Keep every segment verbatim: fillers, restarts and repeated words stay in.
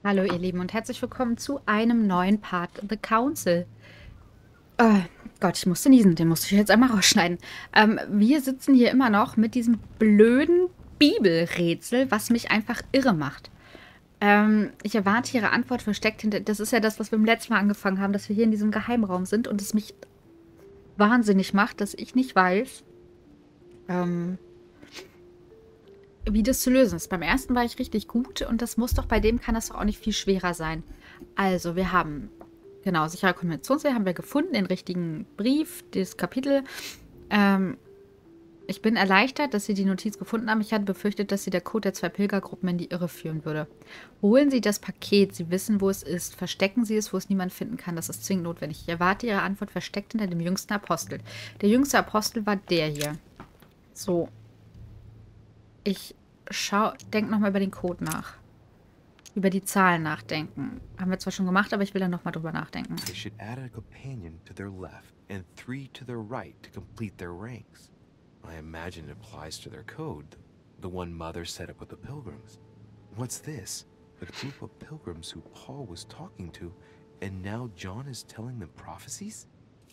Hallo ihr Lieben und herzlich willkommen zu einem neuen Part The Council. Äh, Gott, ich musste niesen, den musste ich jetzt einmal rausschneiden. Ähm, wir sitzen hier immer noch mit diesem blöden Bibelrätsel, was mich einfach irre macht. Ähm, ich erwarte ihre Antwort versteckt hinter... Das ist ja das, was wir beim letzten Mal angefangen haben, dass wir hier in diesem Geheimraum sind und es mich wahnsinnig macht, dass ich nicht weiß, ähm, wie das zu lösen ist. Beim ersten war ich richtig gut und das muss doch, bei dem kann das doch auch nicht viel schwerer sein. Also, wir haben, genau, sichere Konventionsweg haben wir gefunden, den richtigen Brief, das Kapitel. Ähm, ich bin erleichtert, dass Sie die Notiz gefunden haben. Ich hatte befürchtet, dass Sie der Code der zwei Pilgergruppen in die Irre führen würde. Holen Sie das Paket. Sie wissen, wo es ist. Verstecken Sie es, wo es niemand finden kann. Das ist zwingend notwendig. Ich erwarte Ihre Antwort versteckt hinter dem jüngsten Apostel. Der jüngste Apostel war der hier. So. Ich schau, denk nochmal über den Code nach. Über die Zahlen nachdenken. Haben wir zwar schon gemacht, aber ich will da nochmal drüber nachdenken. They should add a companion to their left and three to their right to complete their ranks. I imagine it applies to their code, the one Mother set up with the pilgrims. What's this? A group of pilgrims who Paul was talking to, and now John is telling them prophecies?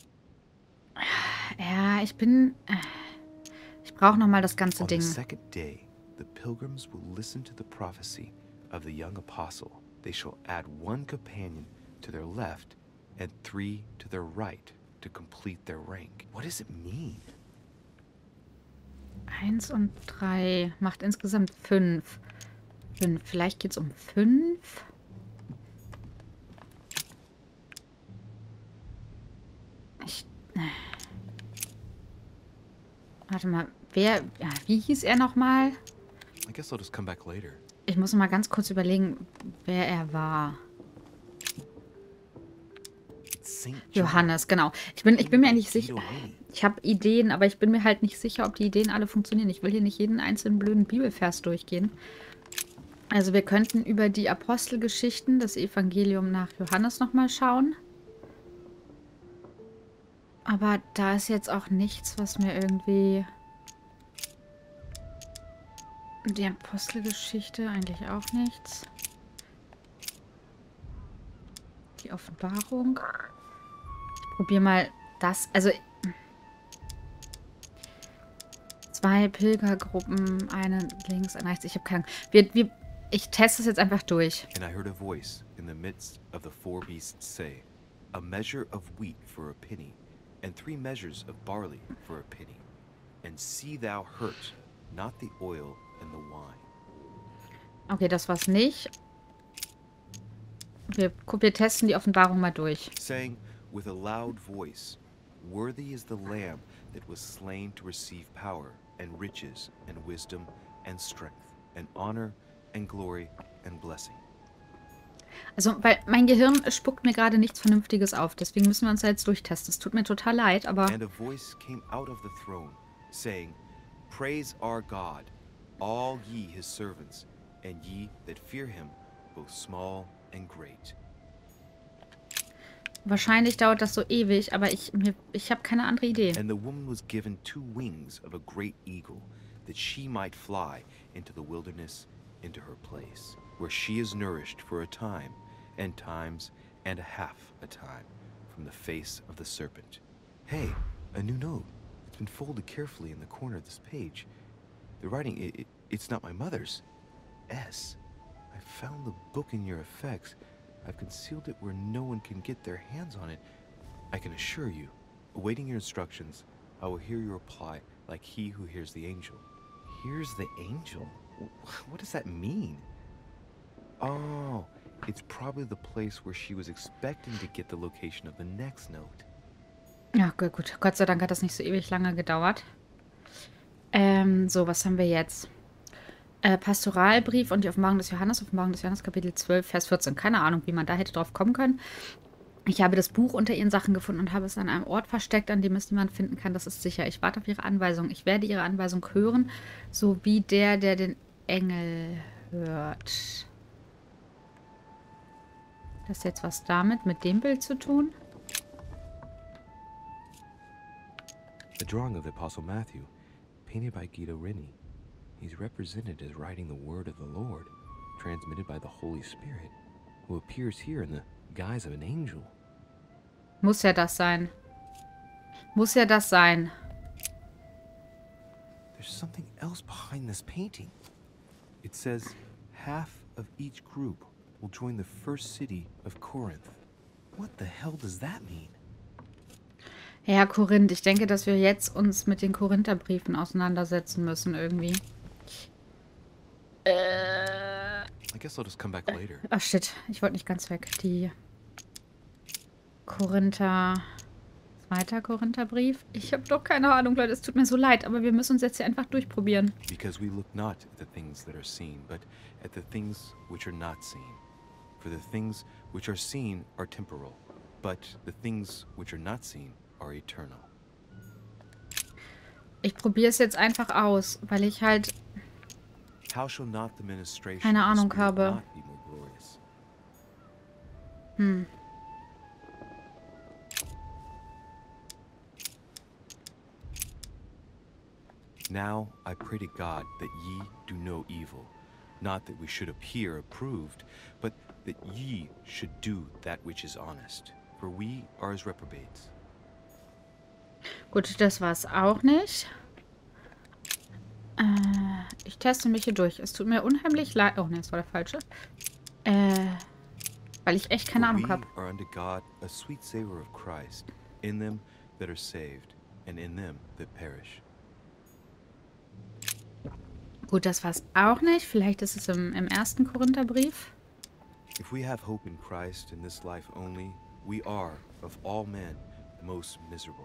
Ja, ich bin... Ich brauche nochmal das ganze On the Ding. second day, the pilgrims will listen to the prophecy of the young apostle. They shall add one companion to their left and three to their right to complete their rank. What does it mean? Eins und drei macht insgesamt fünf. Fünf. Vielleicht geht es um fünf. Ich... Warte mal. Wer... Ja, wie hieß er nochmal? I guess I'll just come back later. Ich muss mal ganz kurz überlegen, wer er war. Johannes, genau. Ich bin, ich bin mir nicht sicher. Ich habe Ideen, aber ich bin mir halt nicht sicher, ob die Ideen alle funktionieren. Ich will hier nicht jeden einzelnen blöden Bibelvers durchgehen. Also wir könnten über die Apostelgeschichten, das Evangelium nach Johannes nochmal schauen. Aber da ist jetzt auch nichts, was mir irgendwie... Die Apostelgeschichte eigentlich auch nichts. Die Offenbarung. Ich probiere mal das. Also zwei Pilgergruppen, eine links, eine rechts. Ich habe keine Ahnung. Wir, wir, ich teste es jetzt einfach durch. And I heard a voice in the midst of the four beasts say, a measure of wheat for a penny, and three measures of barley for a penny. And see thou hurt not the oil and the wine. Okay, das war's nicht. Wir, wir testen die Offenbarung mal durch. Saying with a loud voice, worthy is the Lamb that was slain to receive power and riches and wisdom and strength and honor and glory and blessing. Also, weil mein Gehirn spuckt mir gerade nichts Vernünftiges auf. Deswegen müssen wir uns da jetzt durchtesten. Es tut mir total leid, aber... And a voice came out of the throne, saying, praise our God, all ye his servants, and ye that fear him, both small and great. Wahrscheinlich dauert das so ewig, aber ich, mir, ich habe keine andere Idee. And the woman was given two wings of a great eagle, that she might fly into the wilderness, into her place, where she is nourished for a time, and times, and a half a time, from the face of the serpent. Hey, a new note. It's been folded carefully in the corner of this page. The writing, it, it, it's not my mother's. S. I found the book in your effects. I've concealed it where no one can get their hands on it. I can assure you, awaiting your instructions, I will hear your reply like he who hears the angel. Hears the angel? What does that mean? Oh, it's probably the place where she was expecting to get the location of the next note. Ja, gut, gut. Gott sei Dank hat das nicht so ewig lange gedauert. Ähm, so, was haben wir jetzt? Äh, Pastoralbrief und die Offenbarung des Johannes, Offenbarung des Johannes, Kapitel zwölf, Vers vierzehn. Keine Ahnung, wie man da hätte drauf kommen können. Ich habe das Buch unter ihren Sachen gefunden und habe es an einem Ort versteckt, an dem es niemand finden kann. Das ist sicher. Ich warte auf ihre Anweisung. Ich werde ihre Anweisung hören, so wie der, der den Engel hört. Das ist jetzt was damit, mit dem Bild zu tun? A drawing of the Apostle Matthew, painted by Guido Reni. He's represented as writing the word of the Lord, transmitted by the Holy Spirit. who appears here in the guise of an angel. Muss ja das sein. Muss ja das sein. There's something else behind this painting. It says half of each group will join the first city of Corinth. What the hell does that mean? Ja, Korinth. Ich denke, dass wir jetzt uns mit den Korintherbriefen auseinandersetzen müssen irgendwie. Äh. I guess I'll just come back later. Ach shit, ich wollte nicht ganz weg. Die Korinther... Zweiter Korintherbrief. Ich habe doch keine Ahnung, Leute. Es tut mir so leid, aber wir müssen uns jetzt hier einfach durchprobieren. Because we look not at the things that are seen, but at the things which are not seen. For the things which are seen are temporal, but the things which are not seen are eternal. Ich probiere es jetzt einfach aus, weil ich halt How shall not the ministration keine of the Ahnung Spirit habe. not be more glorious? Hm. Now I pray to God that ye do no evil, not that we should appear approved, but that ye should do that which is honest, for we are as reprobates. Gut, das war es auch nicht. Äh, ich teste mich hier durch. Es tut mir unheimlich leid. Oh ne, das war der falsche. Äh, weil ich echt keine For Ahnung we habe. are unto God a sweet savor of Christ, in them that are saved, and in them that perish. Gut, das war es auch nicht. Vielleicht ist es im, im ersten Korintherbrief. If we have hope in Christ in this life only, we are, of all men, the most miserable.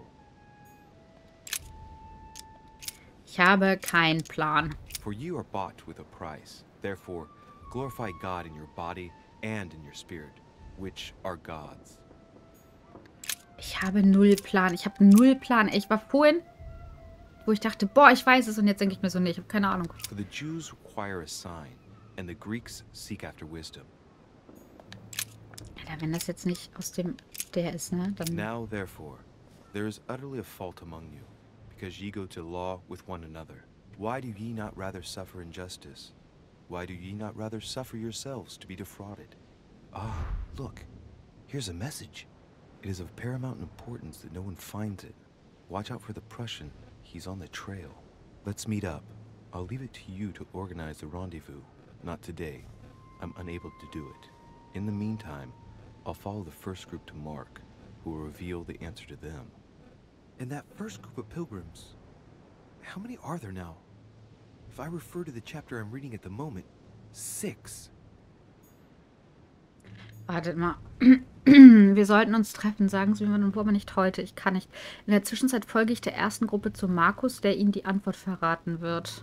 Ich habe keinen Plan. For you are bought with a price. Therefore, glorify God in your body and in your spirit, which are God's. Ich habe null Plan. Ich habe null Plan. Ich war vorhin, wo ich dachte, boah, ich weiß es. Und jetzt denke ich mir so, nee, ich habe keine Ahnung. For the Jews require a sign, and the Greeks seek after wisdom. Alter, wenn das jetzt nicht aus dem der ist, ne? Dann Now, therefore, there is utterly a fault among you, because ye go to law with one another. Why do ye not rather suffer injustice? Why do ye not rather suffer yourselves to be defrauded? Ah, look, here's a message. It is of paramount importance that no one finds it. Watch out for the Prussian. He's on the trail. Let's meet up. I'll leave it to you to organize the rendezvous. Not today. I'm unable to do it. In the meantime, I'll follow the first group to Mark, who will reveal the answer to them. And that first group of pilgrims, how many are there now? If I refer to the chapter I'm reading at the moment, six. wartet mal. Wir sollten uns treffen. Sagen Sie mir nun, wo, aber nicht heute. Ich kann nicht. In der Zwischenzeit folge ich der ersten Gruppe zu Markus, der Ihnen die Antwort verraten wird.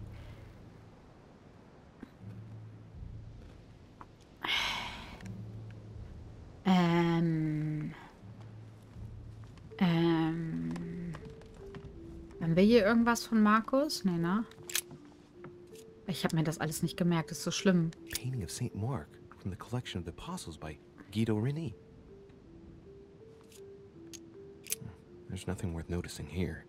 Ähm. Ähm. Haben wir hier irgendwas von Markus? Nee, ne? Ich habe mir das alles nicht gemerkt. Das ist so schlimm. Painting of Saint Mark from the collection of the Apostles by Guido Reni. There's nothing worth noticing here.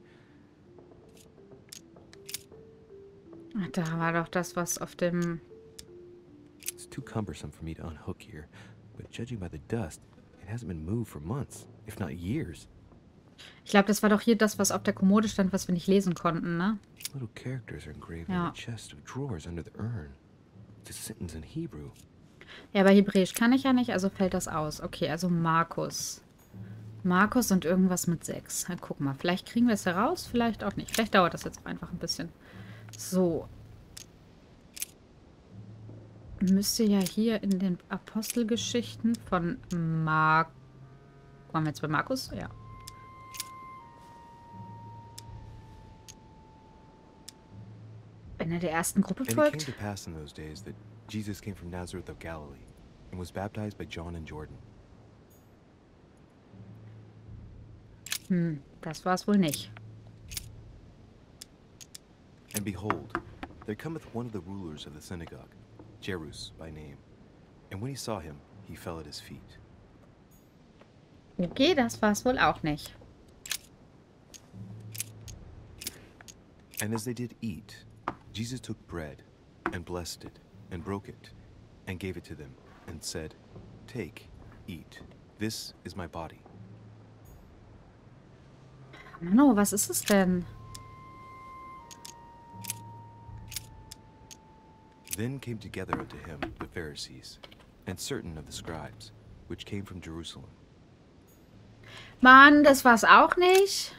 Ach, da war doch das, was auf dem... It's too cumbersome for me to unhook here, but judging by the dust, it hasn't been moved for months, if not years. Ich glaube, das war doch hier das, was auf der Kommode stand, was wir nicht lesen konnten, ne? Little characters are engraved Ja. on the chest of drawers under the urn. It's a sentence in Hebrew. Ja, aber Hebräisch kann ich ja nicht, also fällt das aus. Okay, also Markus. Markus und irgendwas mit sechs. Na, guck mal, vielleicht kriegen wir es heraus, vielleicht auch nicht. Vielleicht dauert das jetzt auch einfach ein bisschen. So. Müsste ja hier in den Apostelgeschichten von Mark... Waren wir jetzt bei Markus? Ja. Wenn er der ersten Gruppe And it came folgt. to pass in those days that Jesus came from Nazareth of Galilee and was baptized by John in Jordan. Hm, das war es wohl nicht. And behold, there cometh one of the rulers of the synagogue, Jairus by name. And when he saw him, he fell at his feet. Okay, das war es wohl auch nicht. And as they did eat, Jesus took bread and blessed it and broke it and gave it to them. and said, "Take, eat. This is my body." Mano, was ist es denn? Then came together unto him the Pharisees, and certain of the scribes, which came from Jerusalem. Mann, das war's auch nicht.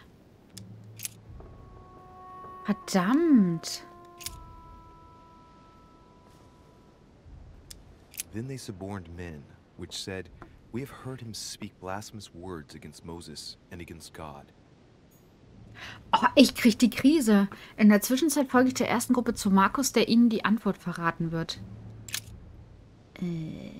Verdammt. Then they suborned men, which said, "We have heard him speak blasphemous words against Moses and against God." Oh, ich krieg die Krise. In der Zwischenzeit folge ich der ersten Gruppe zu Markus, der ihnen die Antwort verraten wird. Äh.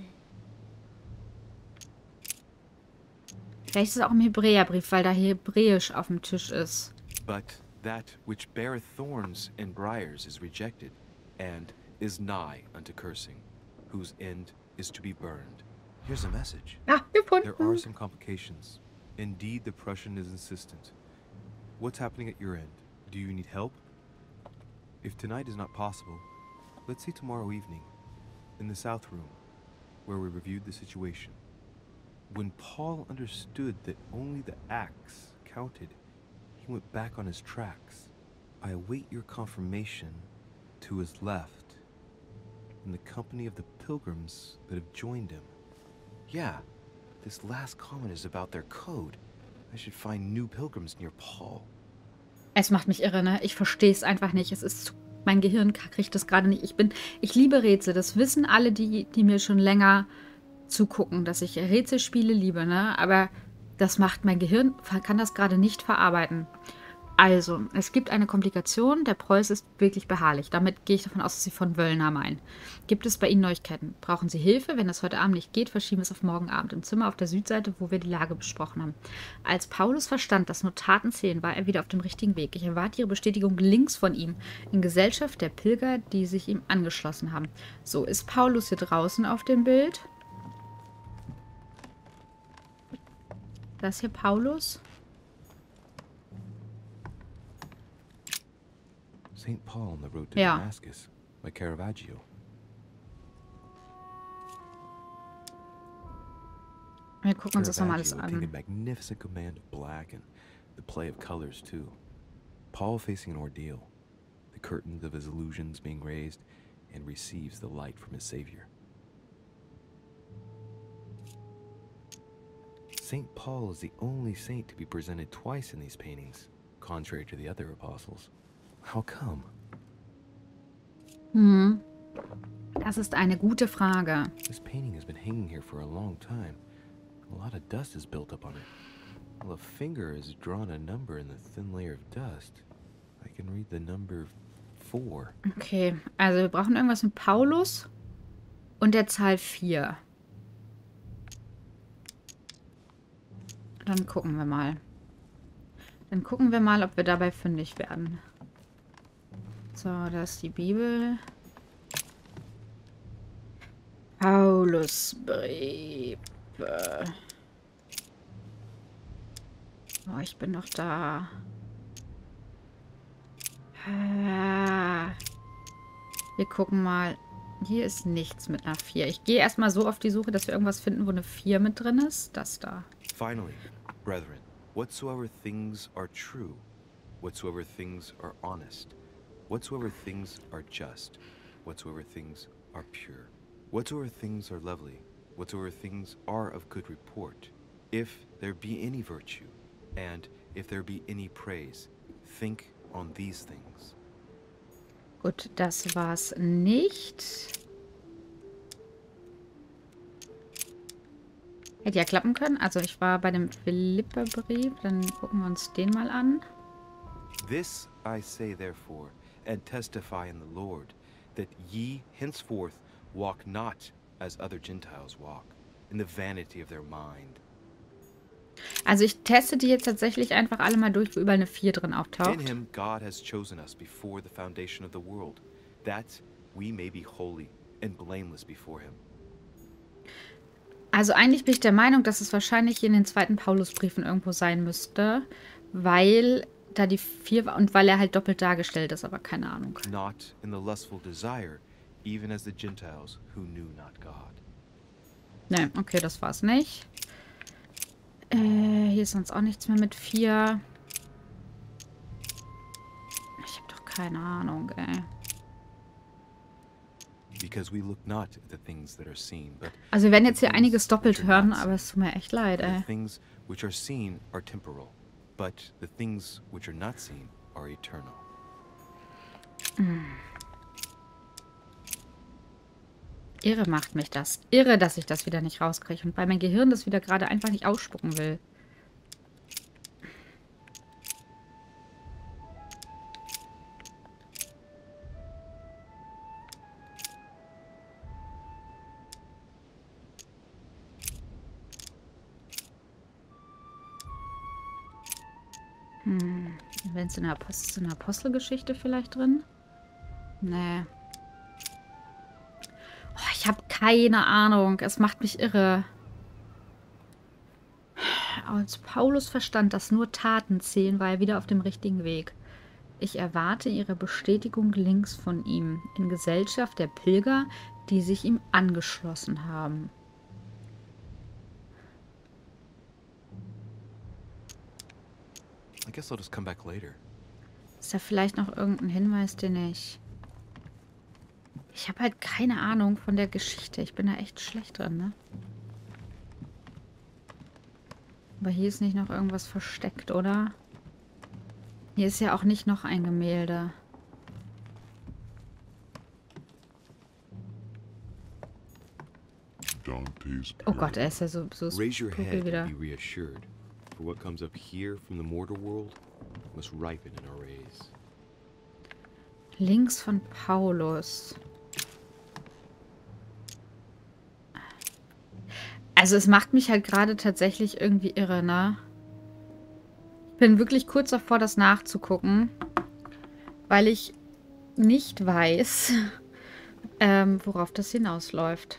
Vielleicht ist es auch im Hebräerbrief, weil da Hebräisch auf dem Tisch ist. But that which beareth thorns and briars is rejected, and is nigh unto cursing, whose end is to be burned. Here's a message. Ah, There are gefunden. some complications. Indeed, the Prussian is insistent. What's happening at your end? Do you need help? If tonight is not possible, let's see tomorrow evening, in the south room, where we reviewed the situation. When Paul understood that only the axe counted, he went back on his tracks. I await your confirmation to his left, in the company of the pilgrims that have joined him. Yeah, this last comment is about their code. I should find new pilgrims near Paul. Es macht mich irre, ne? Ich verstehe es einfach nicht. Es ist zu, mein Gehirn kriegt das gerade nicht. Ich bin, ich liebe Rätsel. Das wissen alle, die, die mir schon länger zugucken, dass ich Rätselspiele liebe, ne? Aber das macht mein Gehirn, kann das gerade nicht verarbeiten. Also, es gibt eine Komplikation. Der Preuß ist wirklich beharrlich. Damit gehe ich davon aus, dass Sie von Wöllner meinen. Gibt es bei Ihnen Neuigkeiten? Brauchen Sie Hilfe? Wenn es heute Abend nicht geht, verschieben wir es auf morgen Abend im Zimmer auf der Südseite, wo wir die Lage besprochen haben. Als Paulus verstand, dass nur Taten zählen, war er wieder auf dem richtigen Weg. Ich erwarte Ihre Bestätigung links von ihm, in Gesellschaft der Pilger, die sich ihm angeschlossen haben. So, ist Paulus hier draußen auf dem Bild? Das hier Paulus? Saint Paul on the road to Ja. Damascus by Caravaggio. Wir gucken uns das nochmal alles Caravaggio painted an. magnificent command of black and the play of colors too. Paul facing an ordeal, the curtains of his illusions being raised, and receives the light from his Savior. Saint Paul is the only saint to be presented twice in these paintings, contrary to the other apostles. How come? Hm. Das ist eine gute Frage. This painting has been hanging here for a long time. A lot of dust is built up on it. Well, a finger has drawn a number in the thin layer of dust. I can read the number four. Okay, also wir brauchen irgendwas mit Paulus und der Zahl vier. Dann gucken wir mal. Dann gucken wir mal, ob wir dabei fündig werden. So, da ist die Bibel. Paulusbrief. Oh, ich bin noch da. Wir gucken mal. Hier ist nichts mit einer vier. Ich gehe erstmal so auf die Suche, dass wir irgendwas finden, wo eine vier mit drin ist. Das da. Finally, brethren, whatsoever things are true, whatsoever things are honest, whatsoever things are just, whatsoever things are pure, whatsoever things are lovely, whatsoever things are of good report, if there be any virtue, and if there be any praise, think on these things. Gut, das war's nicht. Hätte ja klappen können. Also ich war bei dem Philipperbrief. Dann gucken wir uns den mal an. This I say therefore, and testify in the Lord, that ye henceforth walk not as other Gentiles walk, in the vanity of their mind. Also ich teste die jetzt tatsächlich einfach alle mal durch, wo überall eine vier drin In auftaucht. him God has chosen us before the foundation of the world, that we may be holy and blameless before him. Also eigentlich bin ich der Meinung, dass es wahrscheinlich in den zweiten Paulusbriefen irgendwo sein müsste, weil da die vier war und weil er halt doppelt dargestellt ist, aber keine Ahnung. Not in the lustful desire, even as the Gentiles who knew not God. Ne, okay, das war's nicht. Äh, hier ist sonst auch nichts mehr mit vier. Ich habe doch keine Ahnung, ey. Because we look not at the things that are seen, but Also wir werden at jetzt the hier einiges things doppelt which are hören, not aber es tut mir echt leid, seen. For ey. the things which are seen are temporal, but the things which are not seen are eternal. Hm. Irre macht mich das. Irre, dass ich das wieder nicht rauskriege und weil mein Gehirn das wieder gerade einfach nicht ausspucken will. Hm. Wenn es in der Apostel, ist in der Apostelgeschichte vielleicht drin? Nee. Oh, ich habe keine Ahnung. Es macht mich irre. Als Paulus verstand, dass nur Taten zählen, war er wieder auf dem richtigen Weg. Ich erwarte ihre Bestätigung links von ihm, in Gesellschaft der Pilger, die sich ihm angeschlossen haben. I guess I'll just come back later. Ist da vielleicht noch irgendein Hinweis, den ich... Ich habe halt keine Ahnung von der Geschichte. Ich bin da echt schlecht drin, ne? Aber hier ist nicht noch irgendwas versteckt, oder? Hier ist ja auch nicht noch ein Gemälde. Oh Gott, er ist ja so, so Raise your spooky head wieder. and be reassured, for what comes up here from the mortal world must ripen in our rays. Links von Paulus. Also es macht mich halt gerade tatsächlich irgendwie irre, ne? Ich bin wirklich kurz davor, das nachzugucken, weil ich nicht weiß, ähm, worauf das hinausläuft.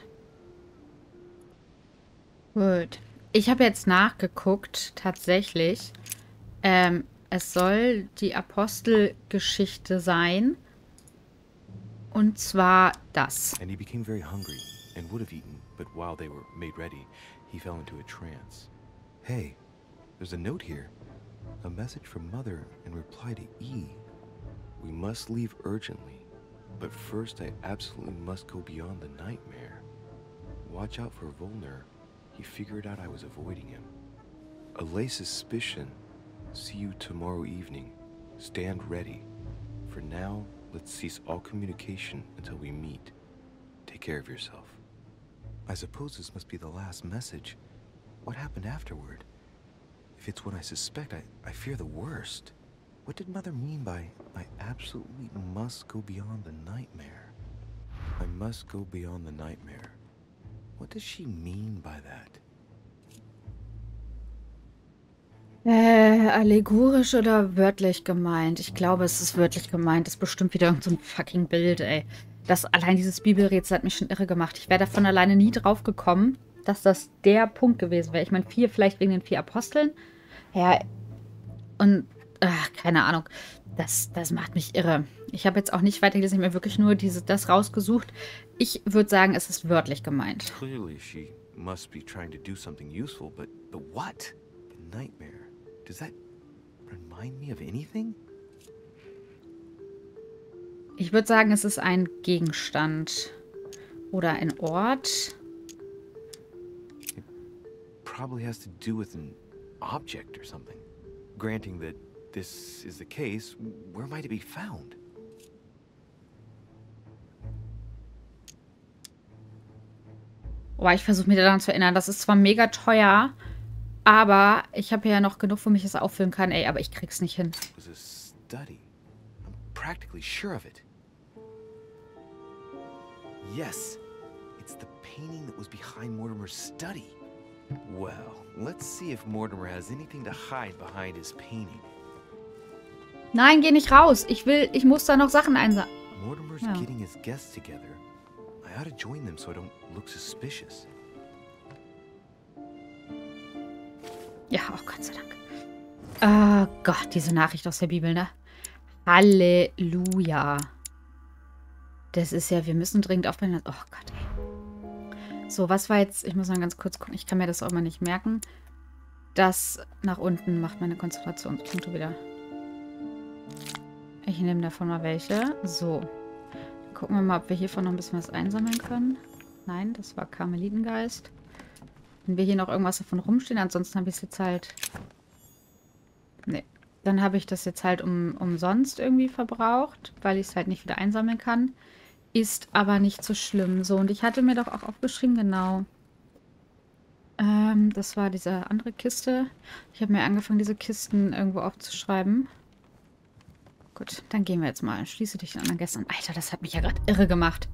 Gut. Ich habe jetzt nachgeguckt, tatsächlich. Ähm, es soll die Apostelgeschichte sein. Und zwar das. And he became very hungry and would have eaten, but while they were made ready, he fell into a trance. Hey, there's a note here. A message from Mother in reply to E. We must leave urgently, but first I absolutely must go beyond the nightmare. Watch out for Volner. He figured out I was avoiding him. Allay suspicion. See you tomorrow evening. Stand ready. For now, let's cease all communication until we meet. Take care of yourself. I suppose this must be the last message. What happened afterward? If it's what I suspect, I, I fear the worst. What did Mother mean by, I absolutely must go beyond the nightmare? I must go beyond the nightmare. What does she mean by that? Äh, allegorisch oder wörtlich gemeint? Ich glaube, es ist wörtlich gemeint. Das ist bestimmt wieder irgend so ein fucking Bild, ey. Das, allein dieses Bibelrätsel hat mich schon irre gemacht. Ich wäre davon alleine nie drauf gekommen, dass das der Punkt gewesen wäre. Ich meine, vier vielleicht wegen den vier Aposteln. Ja, und, ach, keine Ahnung. Das, das macht mich irre. Ich habe jetzt auch nicht weitergelesen, ich habe mir wirklich nur diese, das rausgesucht. Ich würde sagen, es ist wörtlich gemeint. Clearly she must be trying to do something useful, but the what? The nightmare. Does that remind me of anything? Ich würde sagen, es ist ein Gegenstand. Oder ein Ort. It probably has to do with an object or something. Granting that this is the case, where might it be found? Oh, ich versuche mich daran zu erinnern. Das ist zwar mega teuer, aber ich habe ja noch genug, womit ich es auffüllen kann. Ey, aber ich krieg's nicht hin. It was a study. I'm practically sure of it. Yes, it's the painting that was behind Mortimer's study. Well, let's see if Mortimer has anything to hide behind his painting. Nein, geh nicht raus. Ich will, ich muss da noch Sachen einsammeln. Mortimer's Ja. getting his guests together. I ought to join them so I don't look suspicious. Ja, oh Gott sei Dank. Oh Gott, diese Nachricht aus der Bibel, ne? Halleluja. Das ist ja, wir müssen dringend aufbringen. Oh Gott, ey. So, was war jetzt... Ich muss mal ganz kurz gucken. Ich kann mir das auch mal nicht merken. Das nach unten macht meine Konzentrationspunkte wieder. Ich nehme davon mal welche. So. Gucken wir mal, ob wir hiervon noch ein bisschen was einsammeln können. Nein, das war Karmelitengeist. Wenn wir hier noch irgendwas davon rumstehen, ansonsten habe ich es jetzt halt... Nee. Dann habe ich das jetzt halt um, umsonst irgendwie verbraucht, weil ich es halt nicht wieder einsammeln kann. Ist aber nicht so schlimm. So, und ich hatte mir doch auch aufgeschrieben, genau. Ähm, das war diese andere Kiste. Ich habe mir angefangen, diese Kisten irgendwo aufzuschreiben. Gut, dann gehen wir jetzt mal. Schließe dich den anderen Gästen an. Alter, das hat mich ja gerade irre gemacht.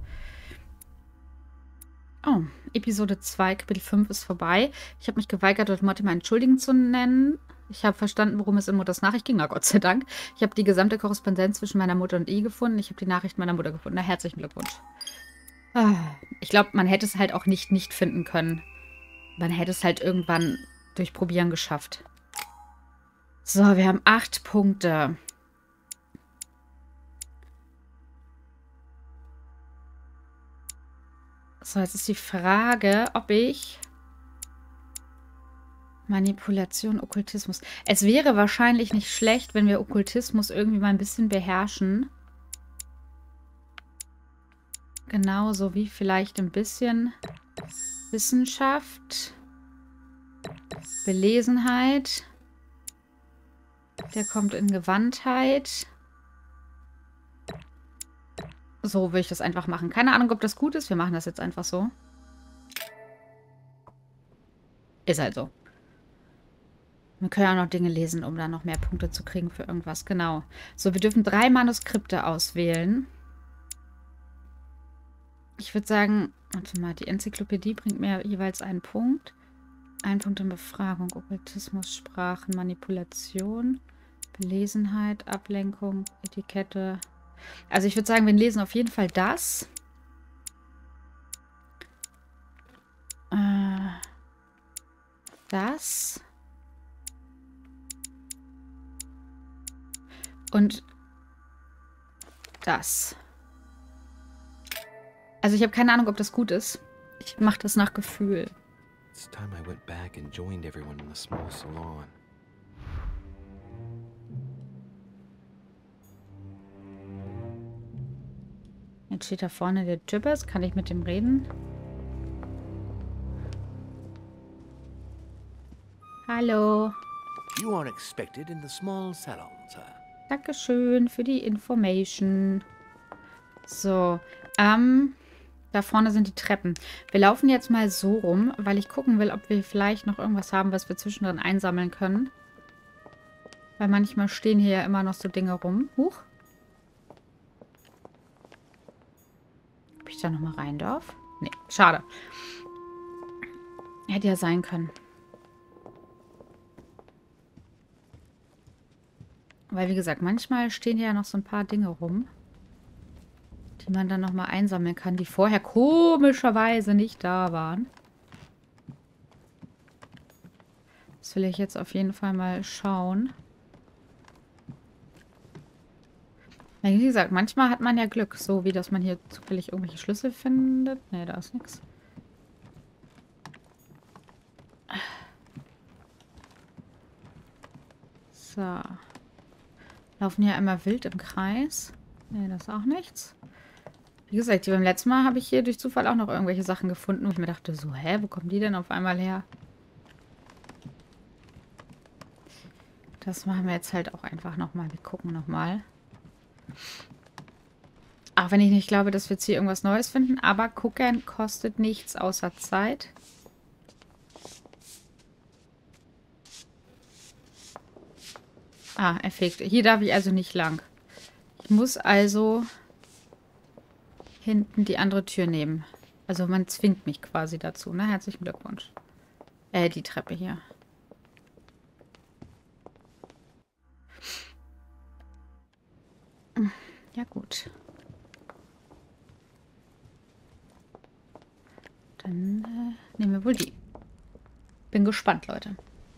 Oh, Episode zwei, Kapitel fünf ist vorbei. Ich habe mich geweigert, dort Mortimer entschuldigen zu nennen. Ich habe verstanden, worum es in Mutters Nachricht ging. Na Gott sei Dank. Ich habe die gesamte Korrespondenz zwischen meiner Mutter und I gefunden. Ich habe die Nachricht meiner Mutter gefunden. Na, herzlichen Glückwunsch. Ah, ich glaube, man hätte es halt auch nicht nicht finden können. Man hätte es halt irgendwann durch Probieren geschafft. So, wir haben acht Punkte. So, jetzt ist die Frage, ob ich... Manipulation, Okkultismus. Es wäre wahrscheinlich nicht schlecht, wenn wir Okkultismus irgendwie mal ein bisschen beherrschen. Genauso wie vielleicht ein bisschen Wissenschaft, Belesenheit. Der kommt in Gewandtheit. So will ich das einfach machen. Keine Ahnung, ob das gut ist. Wir machen das jetzt einfach so. Ist halt so. Wir können ja auch noch Dinge lesen, um dann noch mehr Punkte zu kriegen für irgendwas. Genau. So, wir dürfen drei Manuskripte auswählen. Ich würde sagen, warte mal, die Enzyklopädie bringt mir jeweils einen Punkt. Ein Punkt in Befragung, Okkultismus, Sprachen, Manipulation, Belesenheit, Ablenkung, Etikette. Also ich würde sagen, wir lesen auf jeden Fall das. Äh, das. Und das. Also ich habe keine Ahnung, ob das gut ist. Ich mache das nach Gefühl. It's time I went back and joined everyone in the small salon. Jetzt steht da vorne der Jibbers. Kann ich mit dem reden? Hallo. You are expected in the small salon, sir. Dankeschön für die Information. So, ähm, da vorne sind die Treppen. Wir laufen jetzt mal so rum, weil ich gucken will, ob wir vielleicht noch irgendwas haben, was wir zwischendrin einsammeln können. Weil manchmal stehen hier ja immer noch so Dinge rum. Huch. Ob ich da nochmal rein darf? Nee, schade. Hätte ja sein können. Weil, wie gesagt, manchmal stehen hier ja noch so ein paar Dinge rum, die man dann nochmal einsammeln kann, die vorher komischerweise nicht da waren. Das will ich jetzt auf jeden Fall mal schauen. Wie gesagt, manchmal hat man ja Glück, so wie dass man hier zufällig irgendwelche Schlüssel findet. Ne, da ist nichts. So. Laufen hier einmal wild im Kreis. Ne, das ist auch nichts. Wie gesagt, beim letzten Mal habe ich hier durch Zufall auch noch irgendwelche Sachen gefunden, wo ich mir dachte, so, hä, wo kommen die denn auf einmal her? Das machen wir jetzt halt auch einfach nochmal. Wir gucken nochmal. Auch wenn ich nicht glaube, dass wir jetzt hier irgendwas Neues finden. Aber gucken kostet nichts außer Zeit. Ah, er fegt. Hier darf ich also nicht lang. Ich muss also hinten die andere Tür nehmen. Also man zwingt mich quasi dazu. Na, herzlichen Glückwunsch. Äh, die Treppe hier. Ja, gut. Dann äh, nehmen wir wohl die. Bin gespannt, Leute.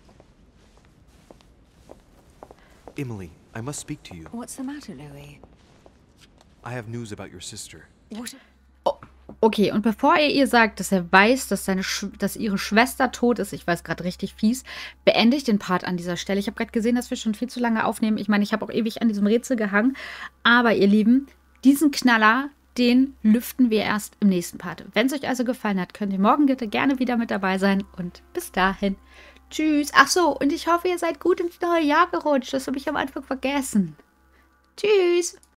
Emily, I must speak to you. What's the matter, Louis? I have news about your sister. What? Oh, Okay, und bevor ihr ihr sagt, dass er weiß, dass, seine Sch dass ihre Schwester tot ist, ich weiß gerade richtig fies, beende ich den Part an dieser Stelle. Ich habe gerade gesehen, dass wir schon viel zu lange aufnehmen. Ich meine, ich habe auch ewig an diesem Rätsel gehangen. Aber ihr Lieben, diesen Knaller, den lüften wir erst im nächsten Part. Wenn es euch also gefallen hat, könnt ihr morgen bitte gerne wieder mit dabei sein. Und bis dahin. Tschüss. Ach so, und ich hoffe, ihr seid gut ins neue Jahr gerutscht. Das habe ich am Anfang vergessen. Tschüss.